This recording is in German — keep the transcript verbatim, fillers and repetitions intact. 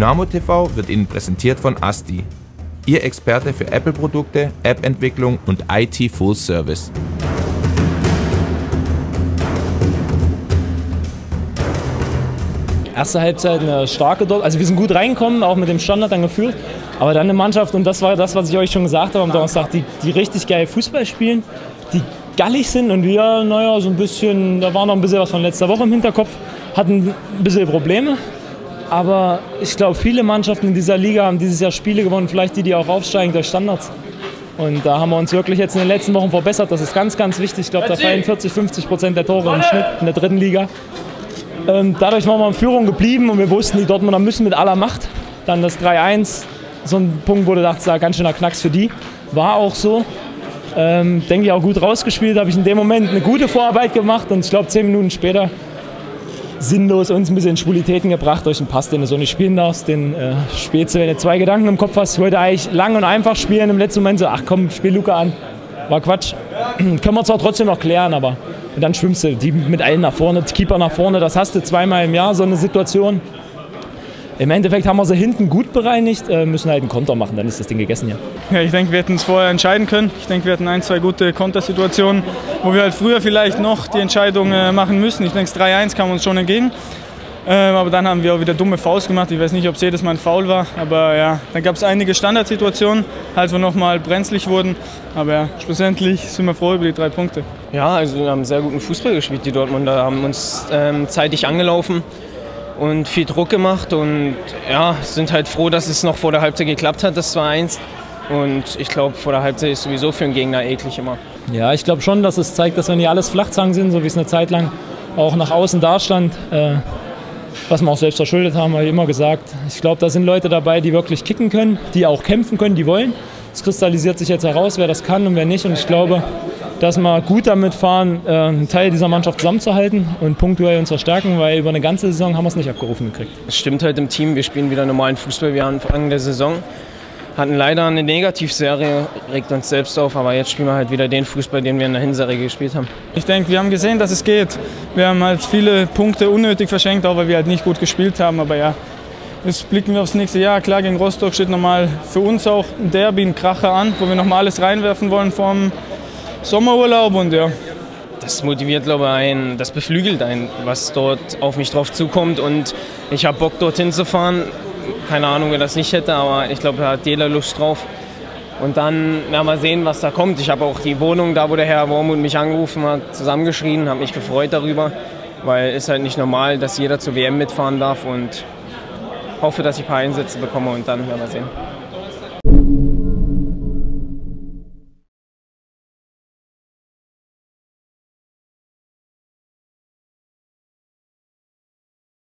Dynamo T V wird Ihnen präsentiert von Asti, Ihr Experte für Apple-Produkte, App-Entwicklung und I T Full Service. Erste Halbzeit eine starke dort, also wir sind gut reingekommen, auch mit dem Standard dann geführt, aber dann eine Mannschaft, und das war das, was ich euch schon gesagt habe am Donnerstag, die, die richtig geil Fußball spielen, die gallig sind, und wir, naja, so ein bisschen, da war noch ein bisschen was von letzter Woche im Hinterkopf, hatten ein bisschen Probleme, aber ich glaube, viele Mannschaften in dieser Liga haben dieses Jahr Spiele gewonnen, vielleicht die, die auch aufsteigen durch Standards. Und da haben wir uns wirklich jetzt in den letzten Wochen verbessert, das ist ganz, ganz wichtig. Ich glaube, da fallen vierzig, fünfzig Prozent der Tore im Schnitt in der dritten Liga. Ähm, dadurch waren wir in Führung geblieben und wir wussten, die Dortmunder müssen mit aller Macht. Dann das drei eins, so ein Punkt, wo du dachtest, da ganz schöner Knacks für die. War auch so. Ähm, denke ich auch gut rausgespielt, habe ich in dem Moment eine gute Vorarbeit gemacht und ich glaube, zehn Minuten später sinnlos uns ein bisschen in Schwulitäten gebracht durch einen Pass, den du so nicht spielen darfst. Den äh, spielst du, wenn du zwei Gedanken im Kopf hast. Ich wollte eigentlich lang und einfach spielen, im letzten Moment so, ach komm, spiel Luca an. War Quatsch. Können wir zwar trotzdem noch klären, aber und dann schwimmst du die mit allen nach vorne, Keeper nach vorne, das hast du zweimal im Jahr, so eine Situation. Im Endeffekt haben wir sie hinten gut bereinigt, äh, müssen halt einen Konter machen, dann ist das Ding gegessen hier. Ja, ich denke, wir hätten es vorher entscheiden können. Ich denke, wir hatten ein, zwei gute Kontersituationen, wo wir halt früher vielleicht noch die Entscheidung äh, machen müssen. Ich denke, das drei eins kam uns schon entgegen. Ähm, aber dann haben wir auch wieder dumme Fouls gemacht. Ich weiß nicht, ob es jedes Mal ein Foul war. Aber ja, dann gab es einige Standardsituationen, halt, wo nochmal brenzlig wurden. Aber ja, schlussendlich sind wir froh über die drei Punkte. Ja, also wir haben sehr guten Fußball gespielt, die Dortmunder. Haben uns ähm, zeitig angelaufen und viel Druck gemacht. Und ja, sind halt froh, dass es noch vor der Halbzeit geklappt hat, das zwei eins. Und ich glaube, vor der Halbzeit ist sowieso für einen Gegner eklig immer. Ja, ich glaube schon, dass es zeigt, dass wir nicht alles Flachzangen sind, so wie es eine Zeit lang auch nach außen dastand. Äh, was wir auch selbst verschuldet haben, habe ich immer gesagt. Ich glaube, da sind Leute dabei, die wirklich kicken können, die auch kämpfen können, die wollen. Es kristallisiert sich jetzt heraus, wer das kann und wer nicht. Und ich glaube, dass wir gut damit fahren, einen Teil dieser Mannschaft zusammenzuhalten und punktuell uns verstärken, weil über eine ganze Saison haben wir es nicht abgerufen gekriegt. Es stimmt halt im Team, wir spielen wieder normalen Fußball wie Anfang der Saison. Hatten leider eine Negativserie, regt uns selbst auf, aber jetzt spielen wir halt wieder den Fußball, den wir in der Hinserie gespielt haben. Ich denke, wir haben gesehen, dass es geht. Wir haben halt viele Punkte unnötig verschenkt, auch weil wir halt nicht gut gespielt haben. Aber ja, jetzt blicken wir aufs nächste Jahr. Klar, gegen Rostock steht nochmal für uns auch ein Derby, ein Kracher an, wo wir nochmal alles reinwerfen wollen vom Sommerurlaub. Und ja. Das motiviert, glaube ich, einen, das beflügelt einen, was dort auf mich drauf zukommt. Und ich habe Bock, dorthin zu fahren. Keine Ahnung, wer das nicht hätte, aber ich glaube, da hat jeder Lust drauf. Und dann na, mal sehen, was da kommt. Ich habe auch die Wohnung, da wo der Herr Wormuth mich angerufen hat, zusammengeschrien, habe mich gefreut darüber, weil es halt nicht normal, dass jeder zur W M mitfahren darf, und hoffe, dass ich ein paar Einsätze bekomme und dann werden wir sehen.